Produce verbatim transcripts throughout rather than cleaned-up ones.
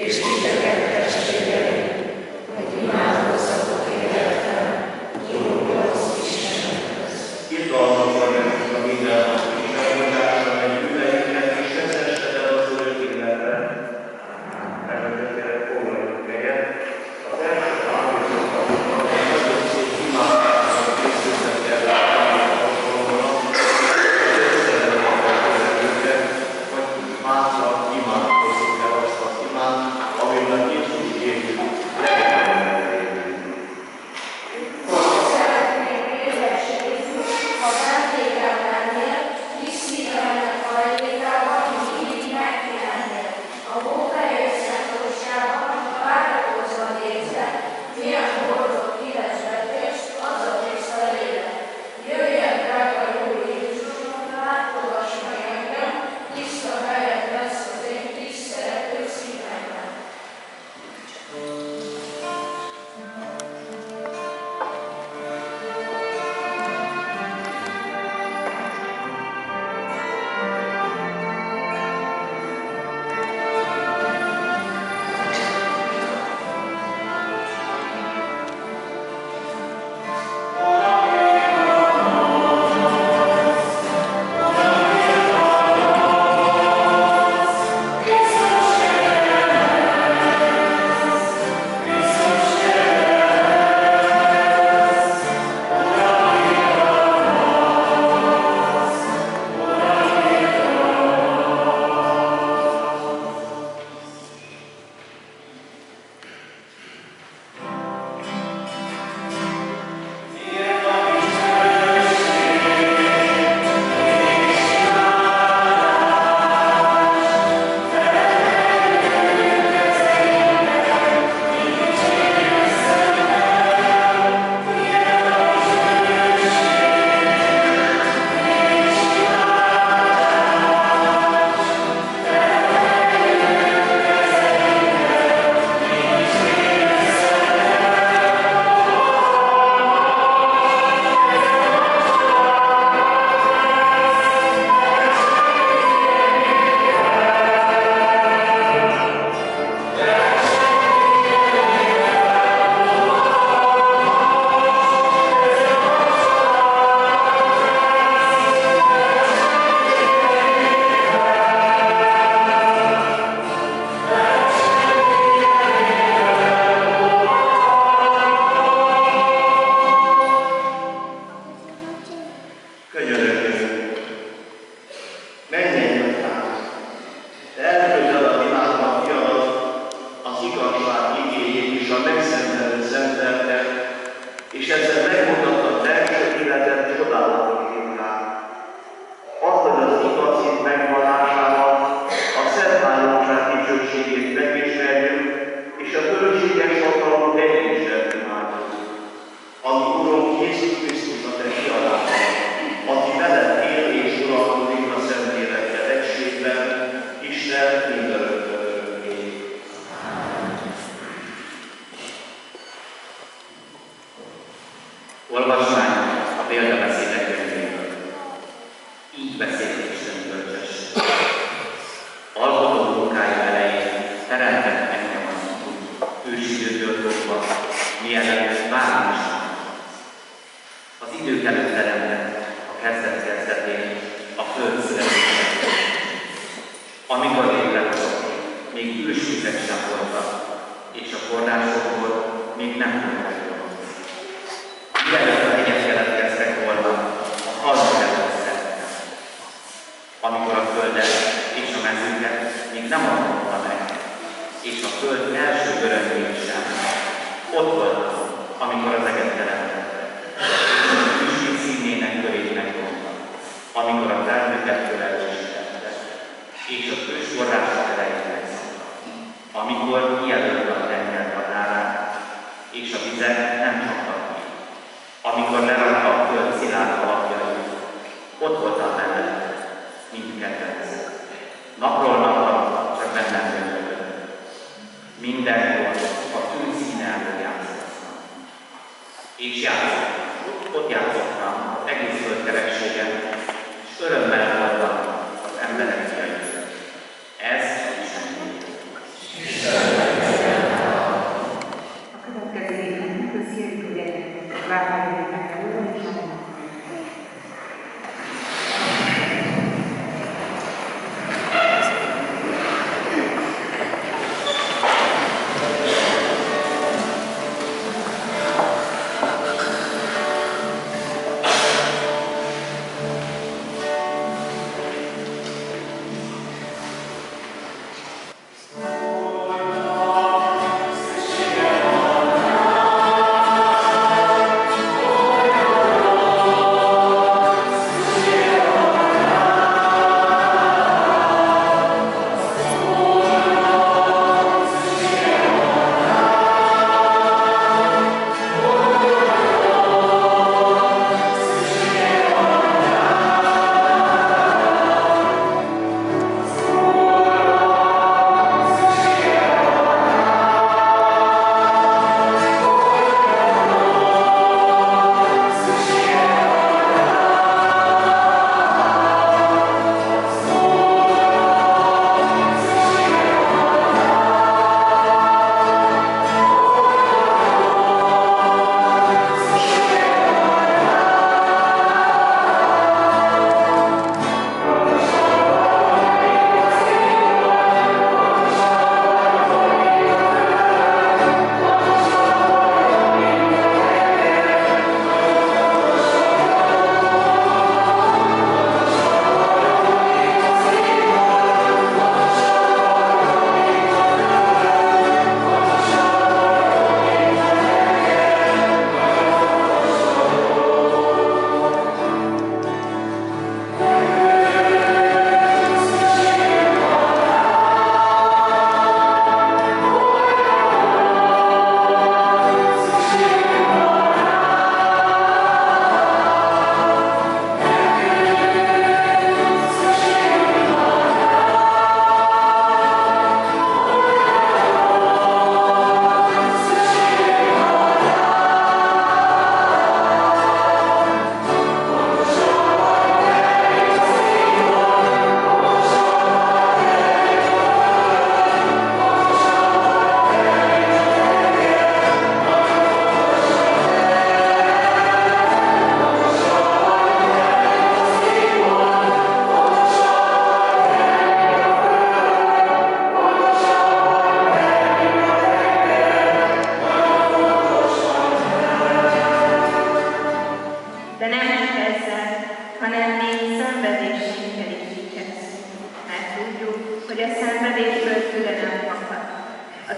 Örömmel voltam az emberek fiai. Ez a Isten.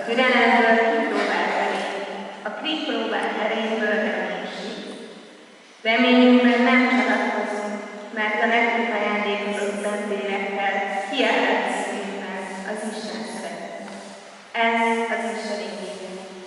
türelemből kipróbál remény, a kipróbál erényből reménység. Reményünkben nem csalatkozunk, mert a nekünk ajándékozott szentélyekkel kiárat szívünkben az Isten szeretet. Ez az Isten igény.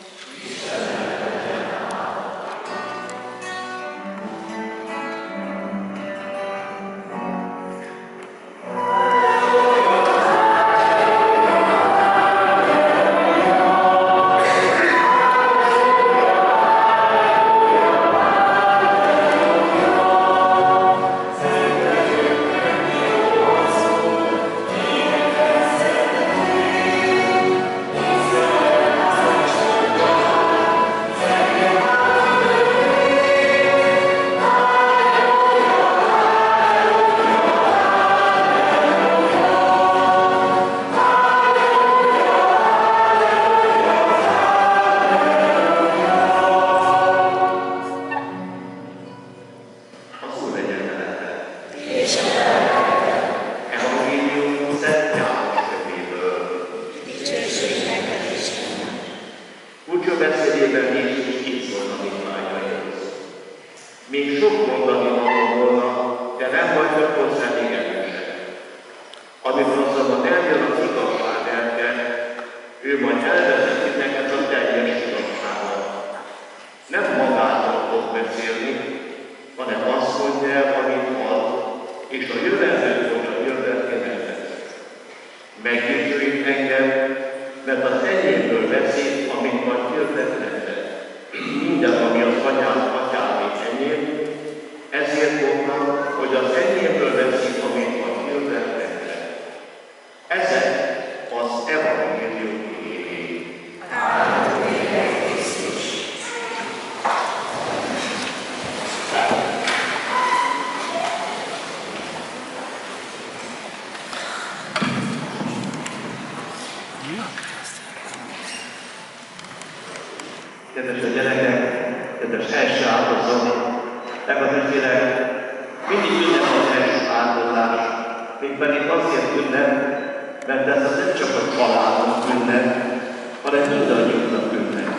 Kedves a gyerekek, kedves első áldozat, legalábbiszileg mindig ünnep az első áldozás, mégpedig azért ünnep, mert ez nem csak a családnak ünnep, hanem mindannyiunknak ünnep.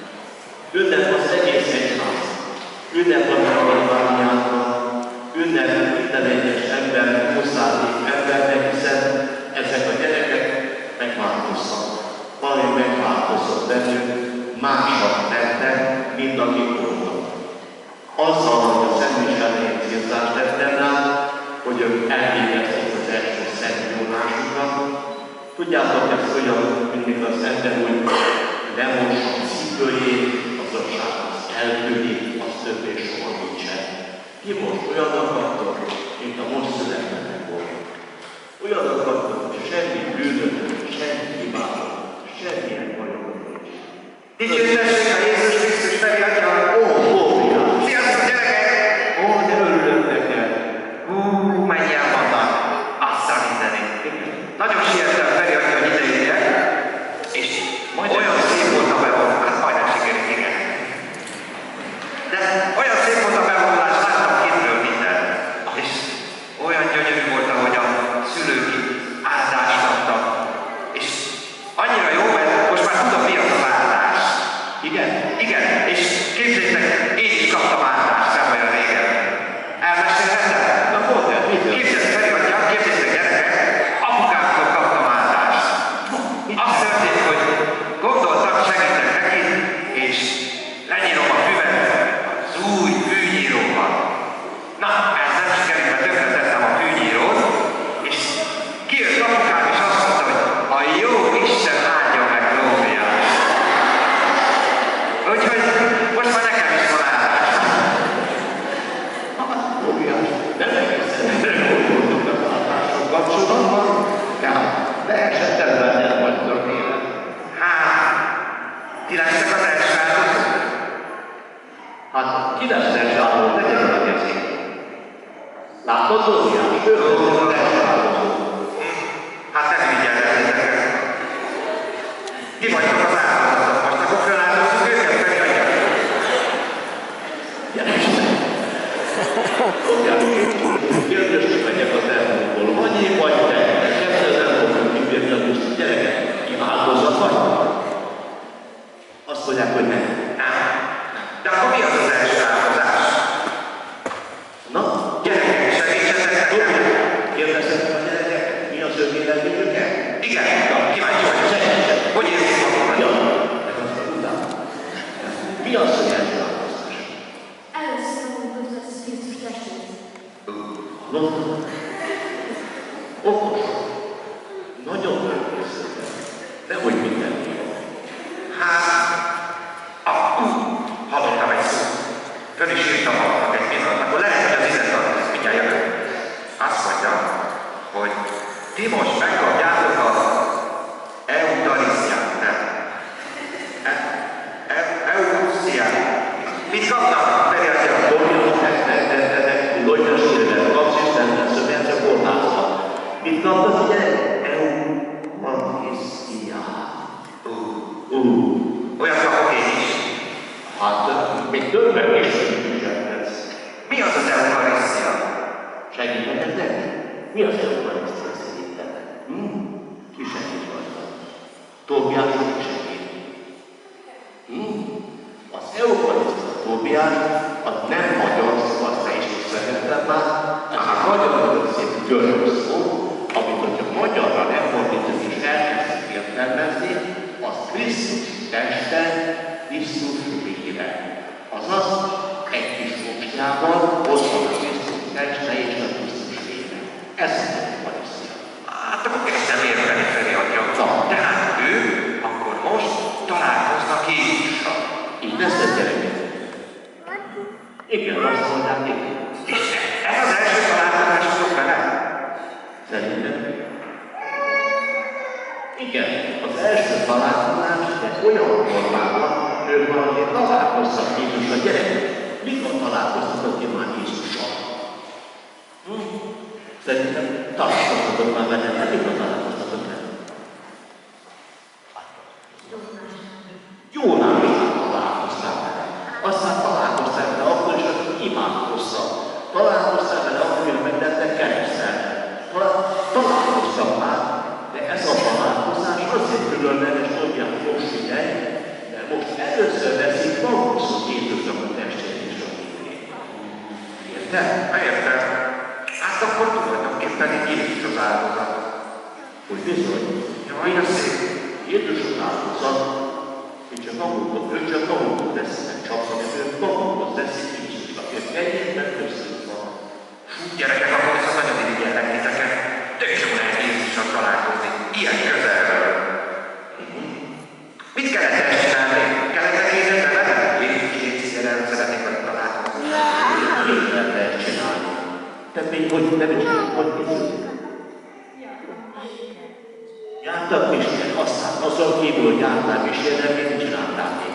Ünnep az egész egyház, ünnep a tanítványának, ünnep minden egyes ember, huszárnék embernek, hiszen ezek a gyerekek megváltoztak. Valami megváltozott bennünk, másak lettek, mint akik voltak. Azzal, hogy a szentmiselnél tiltást tettem rá, hogy ők elvégezték az első szentjónásukat. Tudjátok, ez olyan, mindig az ember úgy lemossa a cipőjét, az azonság az eltűnik, az többé soha nincsen. Ti most olyan akartok, mint a most születettek volt. Olyan akartok, hogy semmi bűnötök, semmi hibátok, semmilyen bajok nincs. Dicsőítessék a Jézus Krisztus felé, Atya! Ó, Bóbria! Sziasztok, gyerekek! Ó, de örülök neked! Hú, mennyien vannak! Asszal mindenit! Nagyon siettem felé, Atya, hogy ide jöjjek, és olyan szép volt a bevonulás, hát majdnem sikerült, igen. De olyan szép volt a bevonulás, láttam kintről mindent. És olyan gyönyörű volt, ahogy a szülők áldást adtak. És annyira jó, mert most már tudom, mi az az áldás. Igen? Igen, és képzeljétek, én is kaptam áldást, nem olyan régen. Elmesélhetem? Na, mondd el, mit jön? Képzeljétek, Feri atya, képzeljétek, gyerekek, apukámtól kaptam áldást. Azt történt, hogy gondoltam, segítek neki, és lenyírom a füvet az új fűnyíróval. Na, ez nem sikerült, mert tönkretettem a fűnyírót, és kijött apukám, és azt mondta, hogy a jó Isten áldja meg Lóriát. Úgyhogy most már nekem is van állás. Óriás, nem egészen erre gondoltok az állások kapcsolatban, tehát de esetben nem vagytok élet. Hát, ti lesztek az első áldozók? Hát, ki lesz első áldozó? Te gyere meg ezért. Látod, Óriás? Ő lesz az első áldozó. Hát nem így jelentkeztek. Ti vagytok az áldozatok, most akkor feláldozzuk őket, Feri atya. Gyere Isten! Óriás, kérdés, hogy megyek az elmúlból. Annyi vagy te, kettőzen fogunk kibírni a biztos gyerekek. Ki áldozat vagy? mondják, hogy nem. Nem. De akkor mi az az első álmodás? Na, Gyerekek, segítsetek nekem! kérdezhetem a gyerekek, mi az ő véleményüket? Igen, kíváncsi vagyok. Hogy érzik magukat? Ja, meg azt a utána. Mi az, hogy első álmodás? Először mondod, hogy ez Krisztus testét. No, okos. Nagyon örülszöttem. Nehogy mindenki van. Hát, ah, uh, hallottam egy szót. Fönn is írtam magamnak egy pillanat, akkor lehet, hogy az ide tartozik, mindjárt jövök. Azt mondja, hogy ti most megkapjátok az eutarisztiát, nem? Eucharisztiát. Mit kapnak? Feri atya? Mit kapnak a gyerek? Eucharisztiát. Olyan kapok én is. Hát, még többen is segítesz. Mi az az eucharisztia? Segíthetek neki? Mi az eucharisztia szerintetek? Hm? Ki segít rajta? Tóbiások is segít. Hm? Az eucharisztia Tóbiás, az nem magyar szó, azt te is visszajöttem már, ez a magyarul szép görög szó, amit, hogyha magyarra nem fordítjuk és elkezdjük értelmezni, az Krisztus teste, Krisztus vére. Azaz, egy kis okstjával ott van a Krisztus teste és a Krisztus vére. Ez az eucharisztia. Hát akkor kezdtem érteni, Feri atya. Tehát ő akkor most találkoznak Jézussal. Így lesz ez gyerekek? Igen, azt mondják, igen. És ez az első találkozások vele? Szerintem? Igen, az első találkozás egy olyan formában, ők valahogy találkoztak Jézus a gyerekek. Mikor találkoztak ki már Jézussal? Hm? Szerintem találkoztatok már vele, de mikor találkoztatok vele? Jónásnál találkoztál vele. Aztán találkoztál vele akkor is, hogy imádkoztak. Találkoztál vele akkor, hogy meglettek keresztel. Találkoztak már, de ez a találkozás azért különleges, mondják most idej, mert most először veszik magukszok Jézusnak a testét és a vérét. Érted? Értem. Hát akkor tulajdonképpen így Jézus az áldozat. Hogy bizony, Jaj, de szép. Jézus az áldozat, hogy csak magunkot, ő csak magunkot veszik csapni, ő magunkot veszik Jézusnak, ő egyébben köztük van. Gyerekek, akkor viszont nagyon irigyellek titeket. Tök jó lehet Jézussal találkozni. Ilyen közelről. Mit kellett ezt csinálni? Kellett kérdezni vele? Jézus Jézus el szeretnék velük találkozni. Mit lehet ezt csinálni? Te még hogy nem is hogy készülsz? Jártak misért, aztán azon kívül, hogy jártál misért, de mit csináltál még?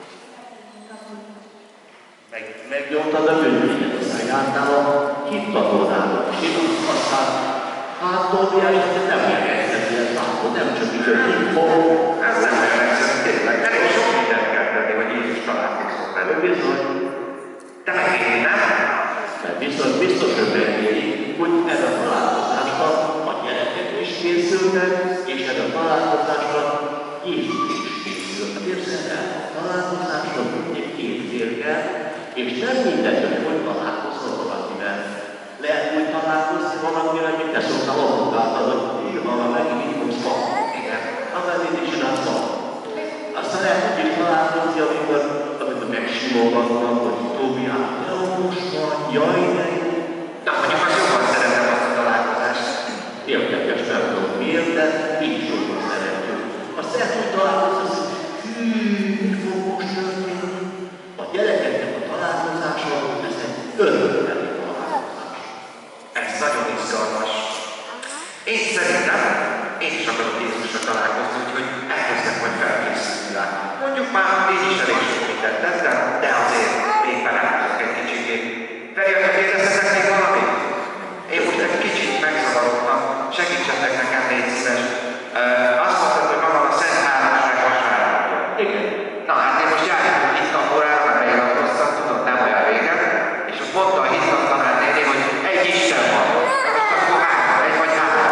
Meg, megnyomtad a bűnöket, aztán jártál a hittatónál, és aztán hát Tóbiás, hogy nem olyan egyszerű, ez látod, nem csak így, hogy így fog. Ez nem olyan egyszerű, tényleg. Elég sok mindent kell tenni, hogy Jézus találkozott Ő velük. bizony, De megint nem? mert biztos, biztos, hogy megéri, hogy ez a találkozásra a gyerekek is készülnek, és ez a találkozásra Jézus is készült. Képzeld el, a találkozásra mindig két fél kell, és nem mindegy, hogy hogy találkozol valakivel. Lehet úgy találkozni valakivel, mint te szoktál apunkáltad, hogy írva van megint így fogsz van. Igen, akkor én is csinálsz van. Aztán lehet úgy is találkozni, amikor, amikor megsimogatnak, hogy Tóbiás, de most van, jaj, de jó. Na, mondjuk azt jobban szeretem azt a találkozást. Érdekes, nem tudom miért, de így sokan szeretjük. Azt lehet, hogy találkozni, hogy hű, mi fog most történni? A gyerekeknek a találkozása, ez egy örökbeli találkozás. Ez nagyon izgalmas. Én szerintem, én is akarok Jézusra találkozni, úgyhogy elkezdek majd felkészülni rá. Mondjuk már én is elég sok mindent tettem, de azért még felálltok egy kicsikét. Feri, ha kérdeztetek még valamit? Én most egy kicsit megzavarodtam, segítsetek nekem, légy szíves. Uh, azt mondtad, hogy ma van a Szent Háromság vasárnapja. Igen. Na hát én most járjuk a hittanórára, mert beiratkoztam, tudod, nem olyan régen, és ott mondta a hittantanár néni, hogy egy Isten van. Most akkor három, egy vagy három.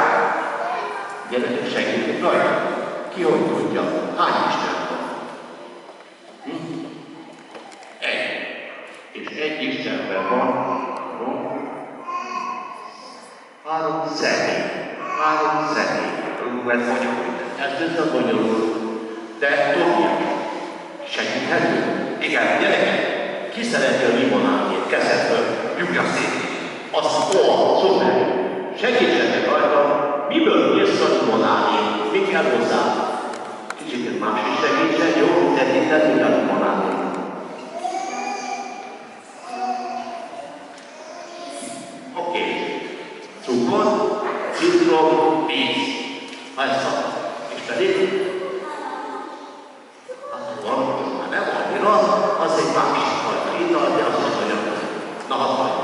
Gyerekek, segítek rajta. Ki hogy tudja? Hány Isten van? segíthető? Igen. Gyerekek, ki szereti a limonádét? Kezed föl. Lyukja szét. Az ó, szuper. Segítsenek rajta, miből kész a limonádét? Mi kell hozzá? Kicsit más is segítsen, jó? Tekintet, mint a limonádét. Oké. Okay. Cukor, citrom, víz. Ezt a. És pedig? Hát van, már nem annyira, az egy másik fajta ital, de az az olyan. Na, hát majd.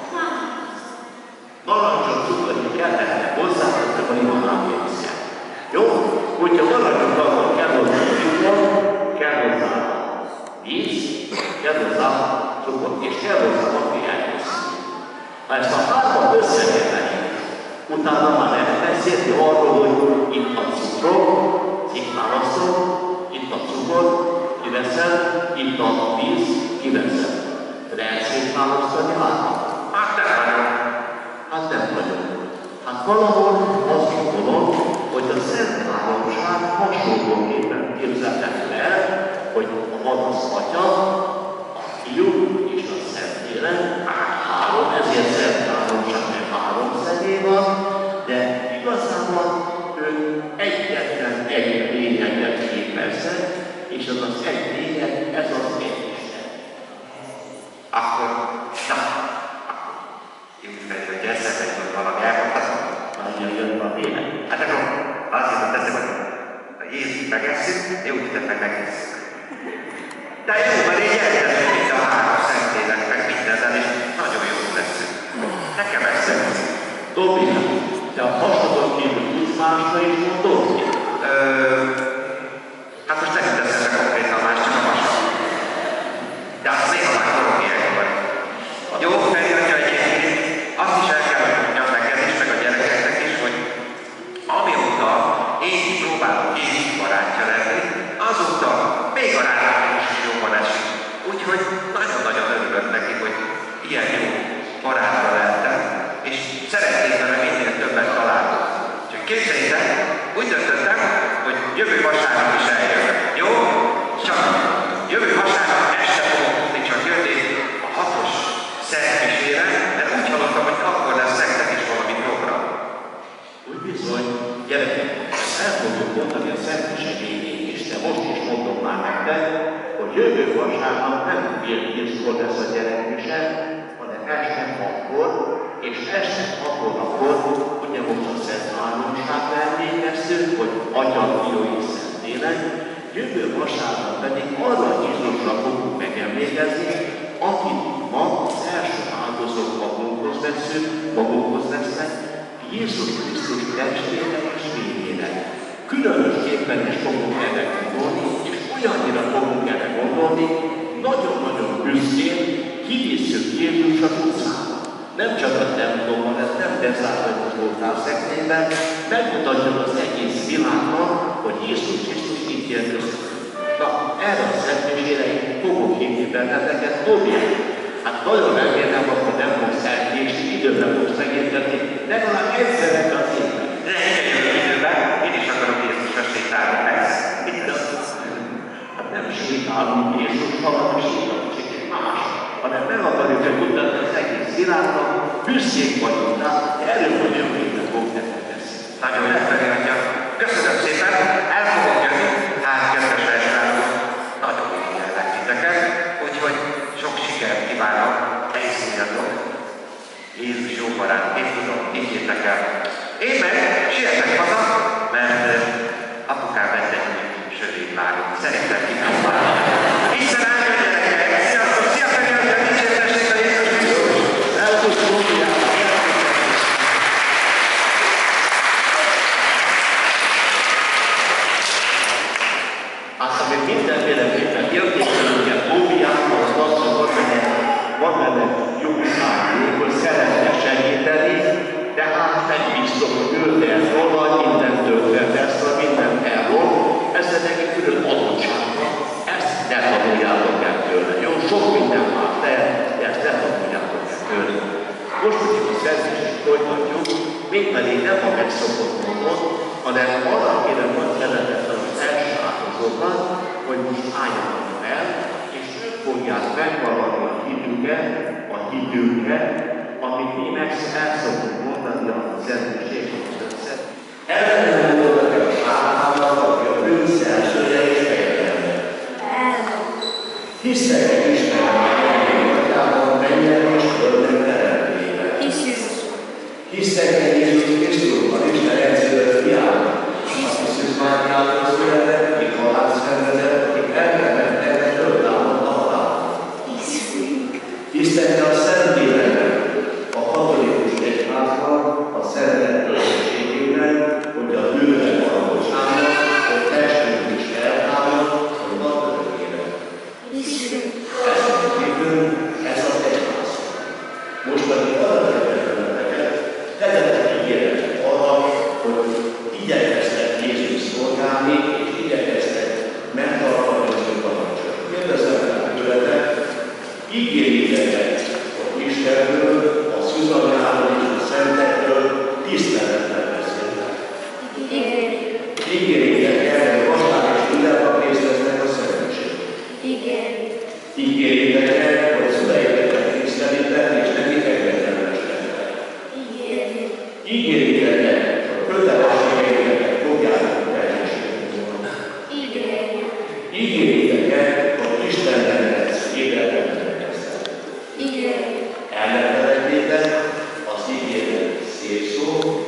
Narancsot, cukrot kell tenni hozzá, hogy a limonádéhez. Jó? Hogyha narancsot akarok, kell hozzá a cukor, kell hozzá a víz, kell hozzá a cukor, és kell hozzá a piányhoz. Ha ezt a hármat összekeverjük, utána már nem beszélni arról, hogy itt a cukor, itt választom, itt a cukor, kiveszem, itt a víz, kiveszem. Lehet szétválasztani hármat? Hát nem vagyok. Hát nem vagyok. Hát valahol azt gondolom, hogy a Szent Háromság hasonlóképpen képzelhető el, hogy van az Atya, a Fiú és a Szentlélek, hát három, ezért Szent Háromság, mert három személy van, de igazából ő egyetlen egy lényeget képezhet, és az az egy lényeg, ez az egy Isten. Akkor, na, jövő fel, hogy eszembe jutott valami, elmondhatom. Nagyon jön a lényeg. Hát akkor azt jutott eszembe, hogy a Jézus megesszük, jó hitet meg megesszük. De jó, mert így értem, hogy mind a három szentlélek, meg mindenzel, és nagyon jó leszünk. Nekem ez szerint. Tobi, te a hasonlóan kívül tudsz másra is mondani? Hát most nem jut eszembe konkrétan más, csak a vasam. De azt néha már fogok ilyenkor. Jó, Feri atya egyébként azt is el kell mondjam neked is, meg a gyerekeknek is, hogy amióta én próbálok Jézus barátja lenni, azóta még a rádióban is jobban esik. Úgyhogy nagyon-nagyon örülök neki, hogy ilyen jó barátra lettem, és szeretnék vele minél többet találni. Úgyhogy képzeljétek, úgy döntöttem, hogy jövő vasárnap is eljövök. Jó? Csak jövő vasárnap este fogok tudni csak jönni a hatos szentmisére, mert úgy hallottam, hogy akkor lesz nektek is valami program. Úgy bizony, gyerekek, el fogjuk mondani a Szentmise végén is, de most is mondom már nektek, hogy jövő vasárnap nem fél tízkor lesz a gyerekmise, hanem este hatkor, és este hatkor akkor, ugye most a Szent Háromságra emlékeztünk, hogy Atya, Fiú és Szentlélek, jövő vasárnap pedig arra Jézusra fogunk megemlékezni, akit ma az első áldozók magunkhoz veszünk, magunkhoz vesznek, Jézus Krisztus testére és vérére. Különösképpen is fogunk erre gondolni, és olyannyira fogunk erre gondolni, nagyon-nagyon büszkén kivisszük Jézus az utcára. Nem csak a templomban, ez nem bezárt voltál szekrényben, megmutatjuk az egész világnak, hogy Jézus Krisztus itt jön össze. Na, erre a szentmisére fogok hívni benneteket, Tobi. Hát nagyon remélem, akkor nem fogsz elkésni, időben fogsz megérkezni, legalább egyszer ebben az évben. De igen, jövő időben, én is akarok Jézusra sétálni, persze. Mit az? Hát nem sétálunk Jézussal, hanem sétálunk csak egy más, hanem meg akarjuk megmutatni az egész világnak, büszkék vagyunk rá, erről nagyon minden fog neked beszélni. Nagyon jó, Feri atya. Köszönöm szépen, el fogok jönni, hát kedves elsőrátok, nagyon érdekelnek titeket, úgyhogy sok sikert kívánok, egészüljetek. Jézus jó barát, én tudom, higgyétek el. Én meg sietek haza, mert apukám vett egy sötétvágot. Szerintem kipróbálom. Isten áldja gyerekek! Sziasztok! Szia Feri atya! Dicsértessék a Jézus Krisztus! Elkusz Tobiára! Hát amit mindenféleképpen értékelően Tobiára az az, hogy van benne jó szándék, hogy szeretne segíteni, de hát nem biztos, hogy ő elról, mindentől kezdve mindent elról, ez neki külön adottsága. Ezt ne tanuljátok el tőle. Jó, sok minden már lehet, de ezt ne tanuljátok el tőle. Most pedig a szentmisét folytatjuk, mégpedig nem a megszokott módon, hanem arra kérem, hogy szeretettel az első áldozókat, hogy most álljanak fel, és ők fogják megvalani a hitüket, a hitünket, amit mi meg el szoktunk mondani a szentmiséghoz össze. Ellenem voltak a Ádámnak, aki a bűn szerzője és fejedelme. Hiszek egy Istenben, atyában, menjen és földön teremtében. Hiszek egy Jézus Krisztusban, Isten egyszülött fiában, aki Szűz Máriától született, aki halált szenvedett, aki elkement el, föltámadt a halálból. Hiszek a Szentlélekben, a katolikus egyházban, a szentek közösségében, hogy a bűnnek van bocsánat, hogy testünk is eltámad, hogy van örökére. Ezt kívül, ez az egyház. Most pedig arra kérdezeteket, tegyetek ígéretet arra, hogy igyekeztek Jézus szolgálni, és igyekeztek megtartani az ő parancsot. Kérdezem rá tőletek, ígéritek, hogy Istenről, a Szűzanyáról és a szentekről tisztelettel beszéltek. Ígéritek el, hogy vasárnap és mindennap részt vesznek a szentségben. Ígéritek el, hogy szüleiteket tisztelitek, és nekik engedelmeskedtek. Ígéritek el, hogy kötelességeiteket fogjátok teljesíteni. Ígéritek el, hogy Istennek lesz életet megkezdeni. El ne felejtétek, az ígéret szép szó,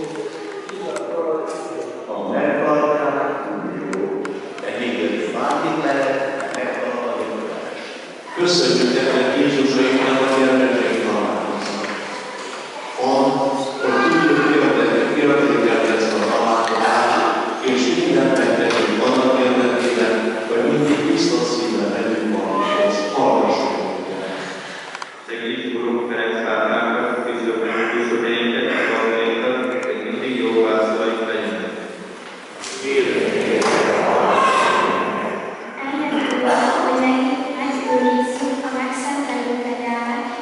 ha megtartják, úgy jó. Egyébként bármit lehet, megtartani tudás. Köszönjük neked, Jézusaiknak, a gyermekek találkoznak. Az, hogy tudjuk értékelni ezt a találkozást, és mindent megtegyünk annak érdekében, hogy mindig tiszta szívvel legyünk valamihez, hallgassunk minket. Segíts, Urunk Ferenc Pápának, Krisztuseinket, a valóinkat, hogy mindig jó válaszoljuk legyenek. Engedjük, hogy megőrizzük a megszentelő kegyelmet,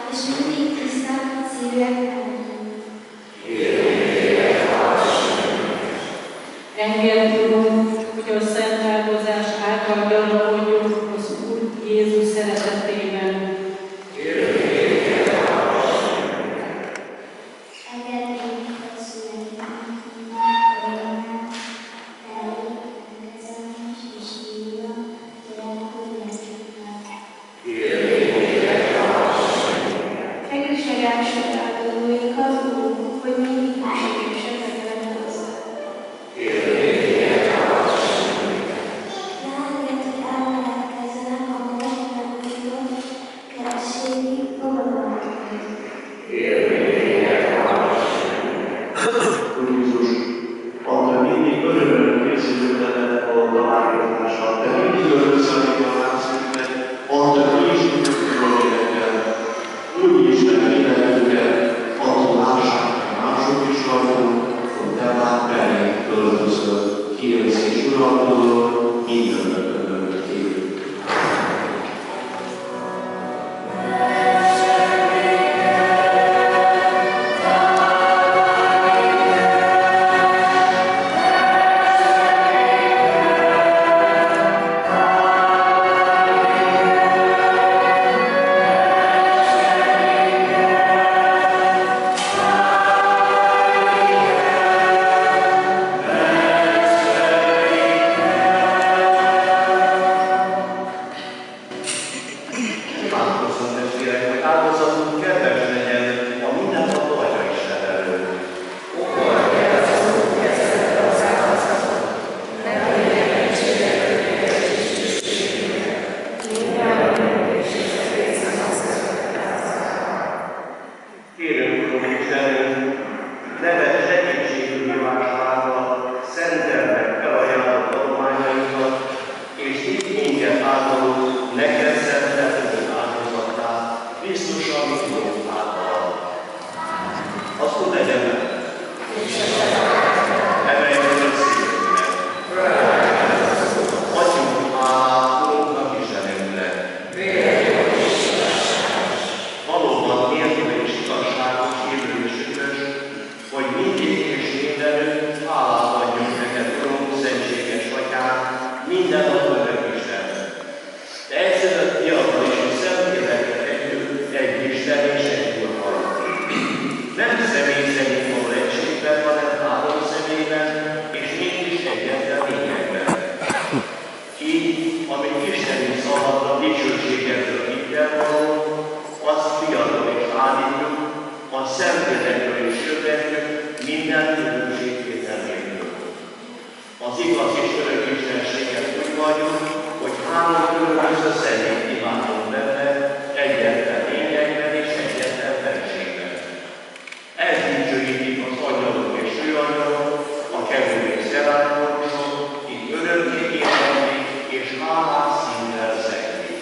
Szentlélekről is hirdetjük minden üdvösségtétel nélkül. Az igaz és örök Istenséget úgy valljuk, hogy három különböző személyt imádunk benne, egyetlen lényegben és egyetlen benségben. Ez dicsőítik az angyalok és főangyalok, a kerül és szerállomások, itt örökké énekelik és hálás szívvel zenglik.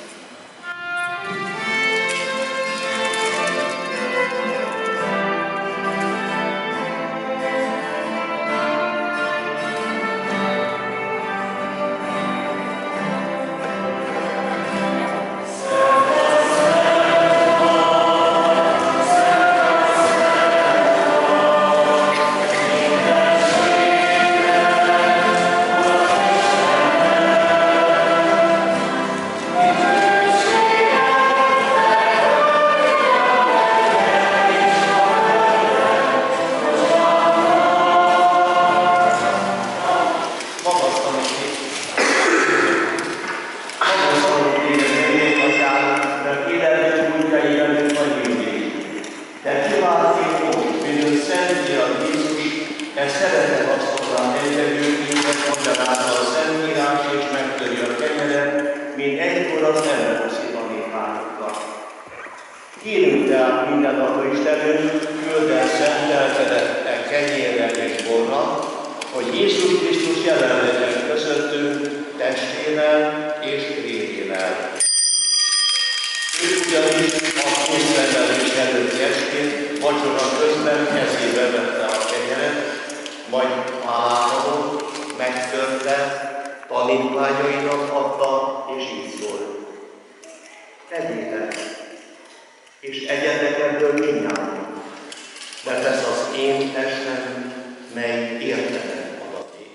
Kérünk tehát mindenható Istenünk, küld el szentelkedett kenyérrel és borral, hogy Jézus Krisztus jelen legyen közöttünk testével és vérével. Ő ugyanis a közrendelés előtti estén vacsora közben kezébe vette a kenyeret, majd hálálkodott, megtörte, tanítványainak adta, és így szólt. Egyétek, és egyetek ebből mindjárt, mert ez az én testem, mely értetek adaték.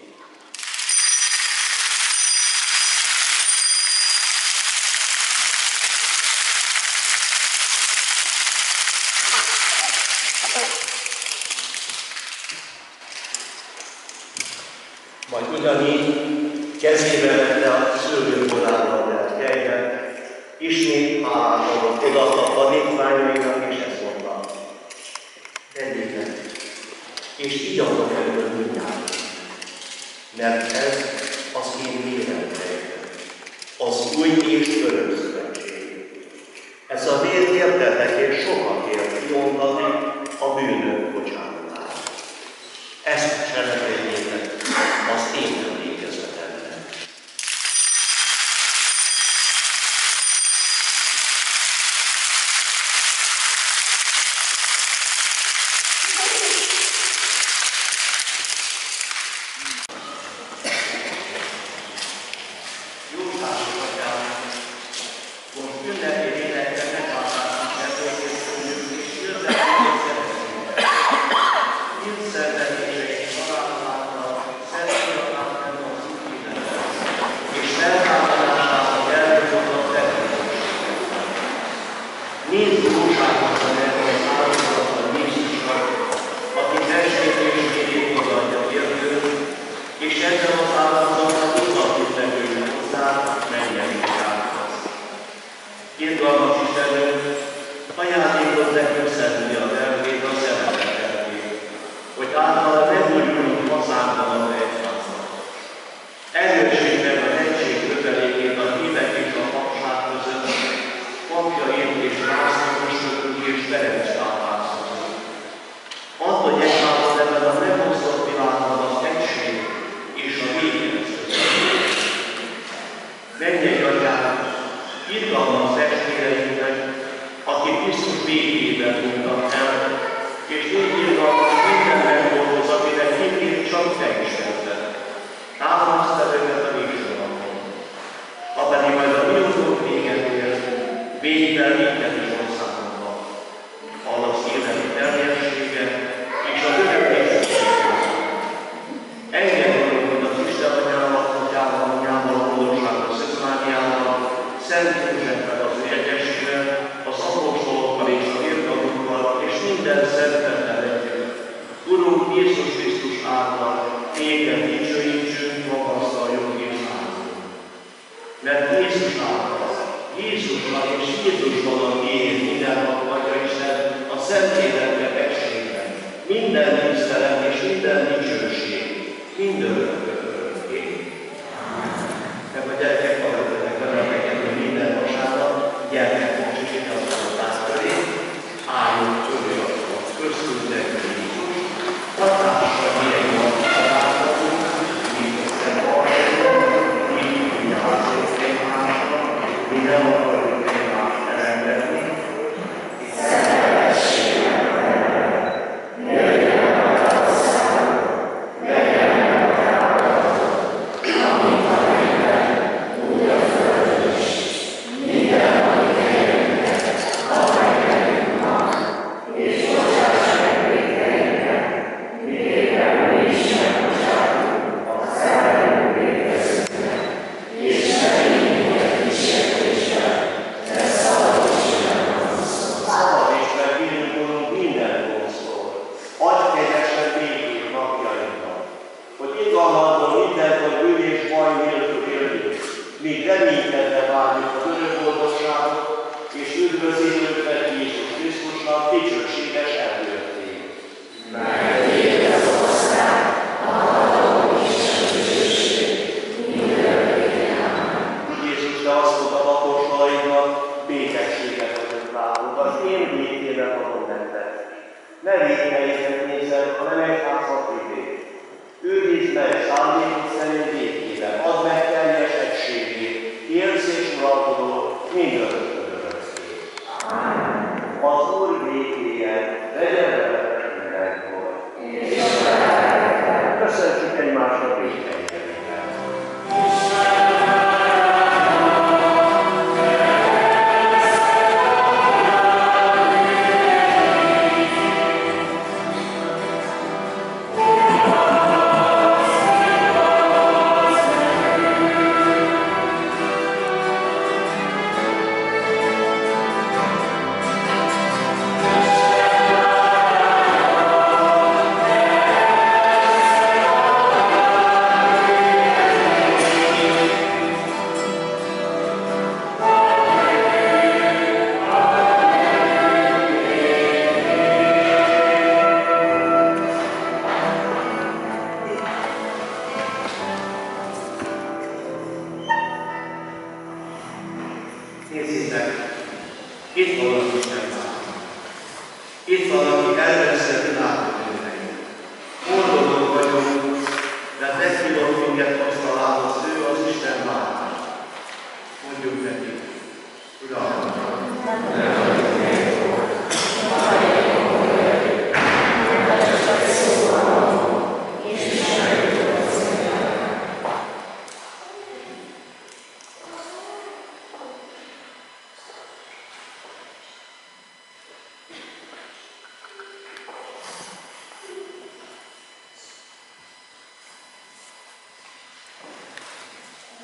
Majd ugyanígy kezébe vette a szőlőkorával vett kejhet, ismét hálálkodott oda a tanítványainak, és ezt mondta. Tegyétek, és igyatok ebből mindjárt, mert ez az én vérem tejtem, az új és örök szövetség. Ez a vér értetek és sokakért kiontatik a bűnök bocsánatára. Ezt cselekedjétek az én emlékezetemre. Jézusnak és Jézusban a miért mindenhat Atya Isten a szentéletlen egységben, minden tisztelet és minden dicsőség, mindörökkön örökké. Meg a gyerekek hallgatnak benneteket, hogy minden vasárnap gyermekkocsik az oltás köré, állunk körül a köztünk nekünk Jézus, hatással milyen van találkozunk, mi összebarjunk, mi vigyázunk egymásra, mi nem akarjuk egymást elengedni. Amen.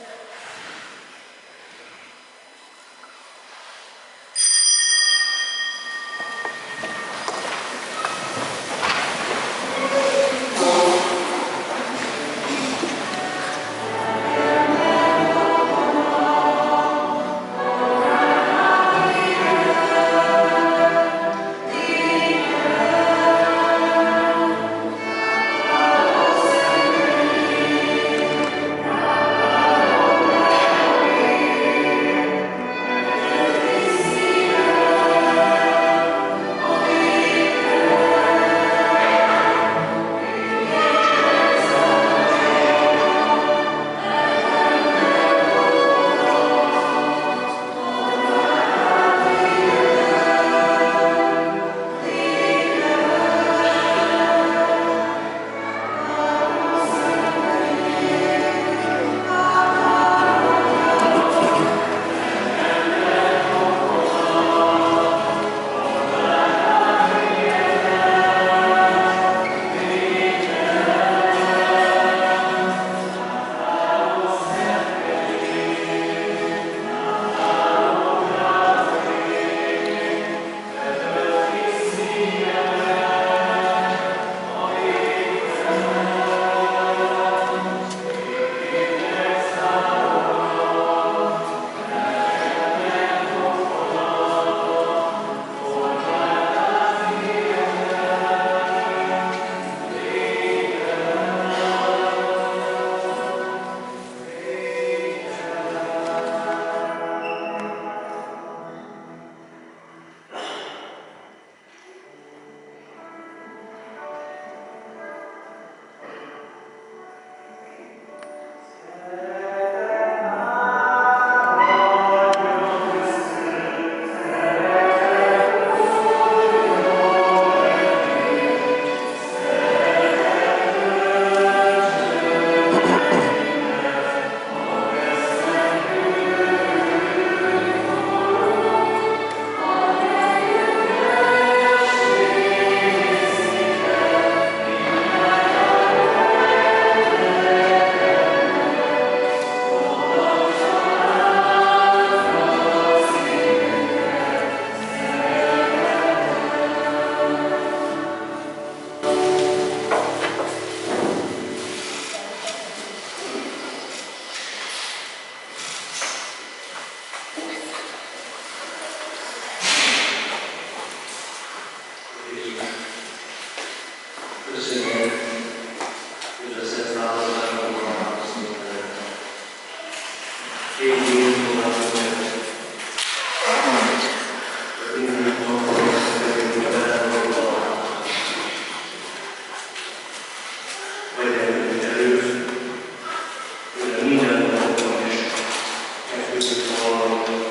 a